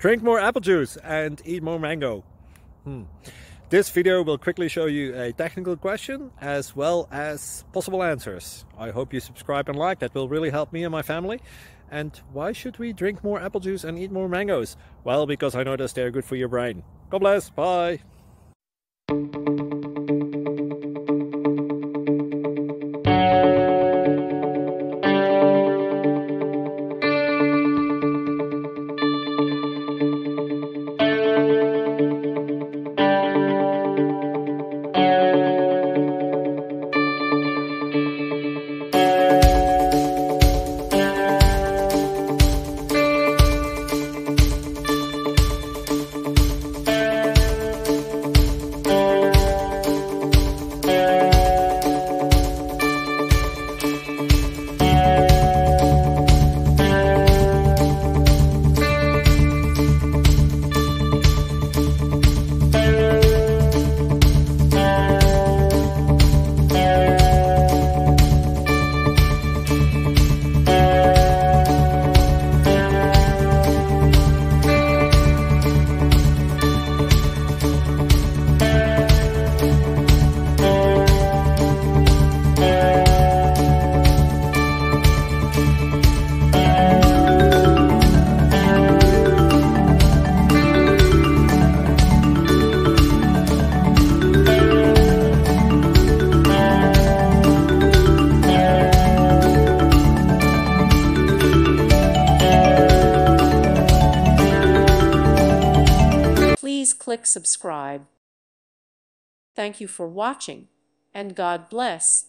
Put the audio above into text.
Drink more apple juice and eat more mango. This video will quickly show you a technical question as well as possible answers. I hope you subscribe and like, that will really help me and my family. And why should we drink more apple juice and eat more mangoes? Well, because I noticed they're good for your brain. God bless, bye! Please click subscribe. Thank you for watching, and God bless.